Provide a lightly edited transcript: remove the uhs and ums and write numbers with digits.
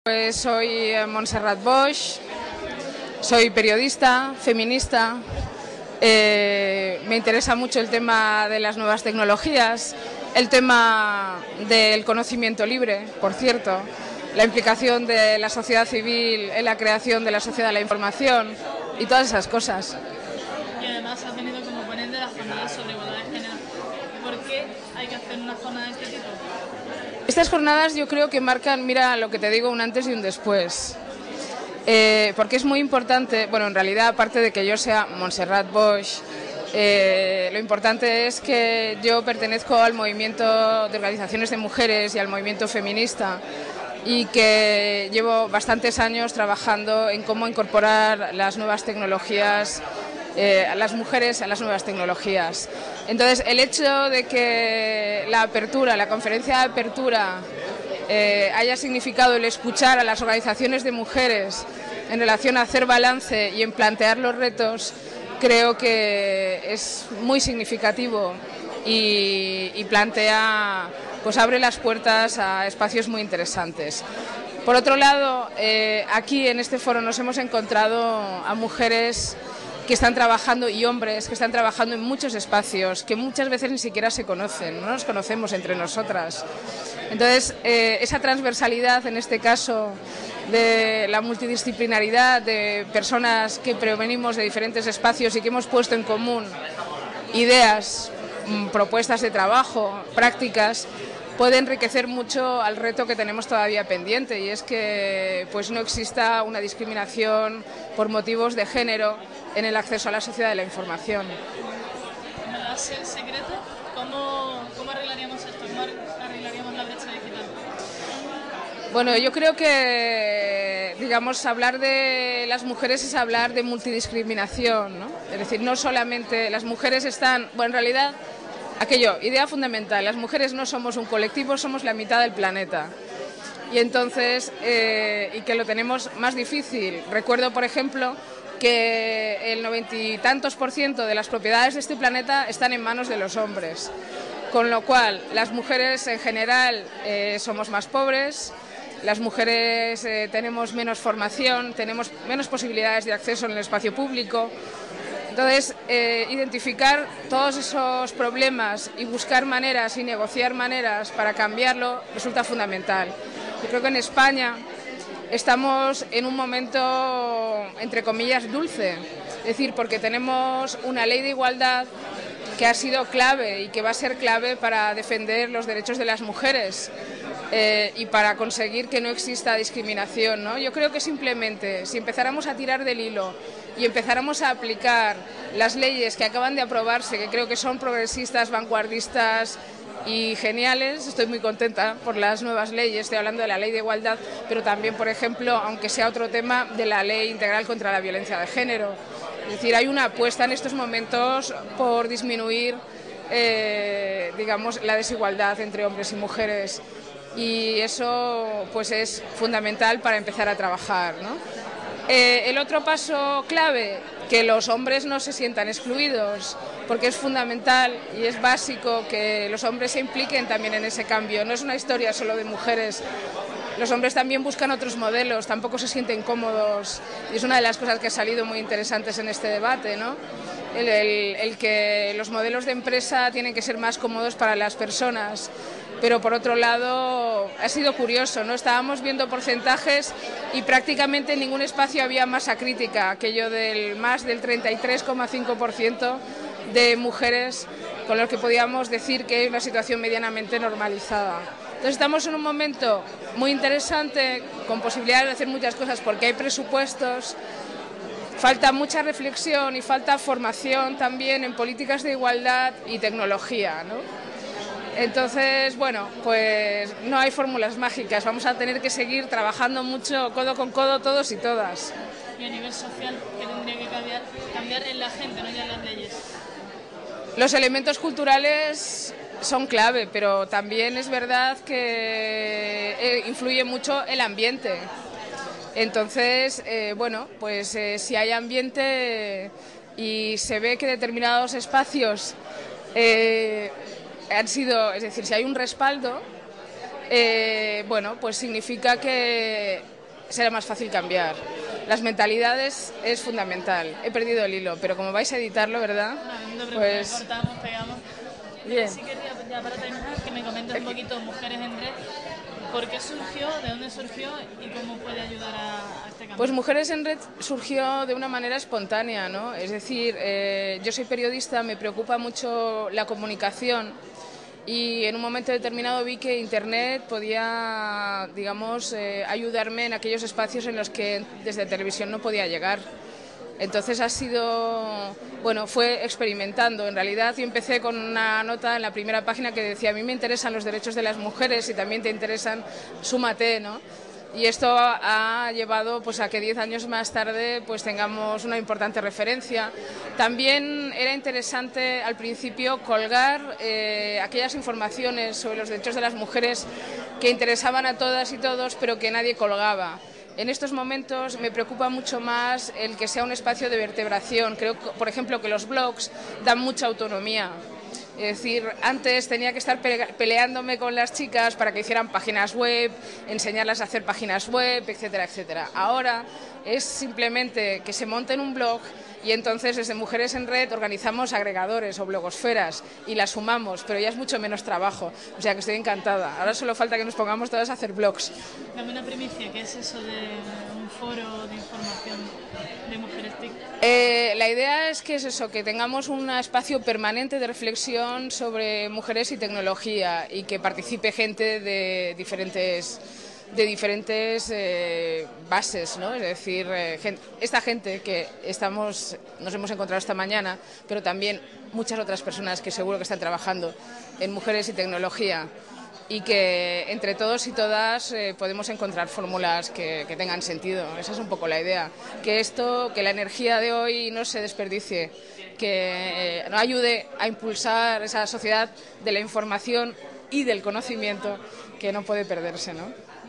Pues soy Montserrat Boix, soy periodista, feminista, me interesa mucho el tema de las nuevas tecnologías, el tema del conocimiento libre, por cierto, la implicación de la sociedad civil en la creación de la sociedad de la información y todas esas cosas. Y además has venido como ponente de las jornadas sobre igualdad de género. ¿Por qué hay que hacer una jornada de este tipo? Estas jornadas yo creo que marcan, mira lo que te digo, un antes y un después. Porque es muy importante, bueno, en realidad, aparte de que yo sea Montserrat Boix, lo importante es que yo pertenezco al movimiento de organizaciones de mujeres y al movimiento feminista y que llevo bastantes años trabajando en cómo incorporar las nuevas tecnologías, a las mujeres a las nuevas tecnologías. Entonces, el hecho de que la apertura, la conferencia de apertura, haya significado el escuchar a las organizaciones de mujeres en relación a hacer balance y en plantear los retos, creo que es muy significativo y plantea, pues abre las puertas a espacios muy interesantes. Por otro lado, aquí en este foro nos hemos encontrado a mujeres que están trabajando y hombres que están trabajando en muchos espacios que muchas veces ni siquiera se conocen, no nos conocemos entre nosotras. Entonces, esa transversalidad, en este caso, de la multidisciplinaridad de personas que provenimos de diferentes espacios y que hemos puesto en común ideas, propuestas de trabajo, prácticas, puede enriquecer mucho al reto que tenemos todavía pendiente, y es que pues no exista una discriminación por motivos de género en el acceso a la sociedad de la información. ¿Me das el secreto? ¿Cómo arreglaríamos esto? ¿Cómo arreglaríamos la brecha digital? Bueno, yo creo que, digamos, hablar de las mujeres es hablar de multidiscriminación, ¿no? Es decir, no solamente las mujeres están, bueno, en realidad, idea fundamental, las mujeres no somos un colectivo, somos la mitad del planeta. Y entonces, y que lo tenemos más difícil. Recuerdo, por ejemplo, que el 90 y tantos % de las propiedades de este planeta están en manos de los hombres. Con lo cual, las mujeres en general somos más pobres, las mujeres tenemos menos formación, tenemos menos posibilidades de acceso en el espacio público. Entonces, identificar todos esos problemas y buscar maneras y negociar maneras para cambiarlo resulta fundamental. Yo creo que en España estamos en un momento, entre comillas, dulce, es decir, porque tenemos una ley de igualdad que ha sido clave y que va a ser clave para defender los derechos de las mujeres y para conseguir que no exista discriminación, ¿no? Yo creo que simplemente si empezáramos a tirar del hilo y empezáramos a aplicar las leyes que acaban de aprobarse, que creo que son progresistas, vanguardistas y geniales, estoy muy contenta por las nuevas leyes, estoy hablando de la ley de igualdad, pero también, por ejemplo, aunque sea otro tema, de la ley integral contra la violencia de género. Es decir, hay una apuesta en estos momentos por disminuir, digamos, la desigualdad entre hombres y mujeres, y eso pues es fundamental para empezar a trabajar, ¿no? El otro paso clave, que los hombres no se sientan excluidos, porque es fundamental y es básico que los hombres se impliquen también en ese cambio. No es una historia solo de mujeres. Los hombres también buscan otros modelos, tampoco se sienten cómodos, y es una de las cosas que ha salido muy interesantes en este debate, ¿no? El que los modelos de empresa tienen que ser más cómodos para las personas. Pero por otro lado ha sido curioso, ¿no? Estábamos viendo porcentajes y prácticamente en ningún espacio había masa crítica, aquello del más del 33,5% de mujeres con los que podíamos decir que hay una situación medianamente normalizada. Entonces estamos en un momento muy interesante, con posibilidades de hacer muchas cosas porque hay presupuestos, falta mucha reflexión y falta formación también en políticas de igualdad y tecnología, ¿no? Entonces, bueno, pues no hay fórmulas mágicas, vamos a tener que seguir trabajando mucho codo con codo todos y todas. Y a nivel social, ¿qué tendría que cambiar en la gente, no ya en las leyes? Los elementos culturales son clave, pero también es verdad que influye mucho el ambiente. Entonces, bueno, pues si hay ambiente y se ve que determinados espacios han sido, es decir, si hay un respaldo, bueno, pues significa que será más fácil cambiar. Las mentalidades es fundamental. He perdido el hilo, pero como vais a editarlo, ¿verdad? No, Pues cortamos, pegamos. bien. Sí quería, ya para terminar, que me comentes un poquito Mujeres en Red. ¿Por qué surgió? ¿De dónde surgió? ¿Y cómo puede ayudar a este cambio? Pues Mujeres en Red surgió de una manera espontánea, ¿no? Es decir, yo soy periodista, me preocupa mucho la comunicación y en un momento determinado vi que Internet podía, digamos, ayudarme en aquellos espacios en los que desde televisión no podía llegar. Entonces fue experimentando. En realidad yo empecé con una nota en la primera página que decía: a mí me interesan los derechos de las mujeres y también te interesan, súmate, ¿no? Y esto ha llevado pues a que 10 años más tarde pues tengamos una importante referencia. También era interesante al principio colgar aquellas informaciones sobre los derechos de las mujeres que interesaban a todas y todos, pero que nadie colgaba. En estos momentos me preocupa mucho más el que sea un espacio de vertebración. Creo, por ejemplo, que los blogs dan mucha autonomía. Es decir, antes tenía que estar peleándome con las chicas para que hicieran páginas web, enseñarlas a hacer páginas web, etcétera, etcétera. Ahora es simplemente que se monten un blog y entonces desde Mujeres en Red organizamos agregadores o blogosferas y las sumamos, pero ya es mucho menos trabajo. O sea que estoy encantada. Ahora solo falta que nos pongamos todas a hacer blogs. Dame una primicia, ¿qué es eso de un foro de información de Mujeres TIC? La idea es que es eso, que tengamos un espacio permanente de reflexión sobre mujeres y tecnología y que participe gente de diferentes bases, ¿no? Es decir, esta gente que nos hemos encontrado esta mañana, pero también muchas otras personas que seguro que están trabajando en mujeres y tecnología, y que entre todos y todas podemos encontrar fórmulas que tengan sentido. Esa es un poco la idea, que la energía de hoy no se desperdicie, que nos ayude a impulsar esa sociedad de la información y del conocimiento que no puede perderse, ¿no?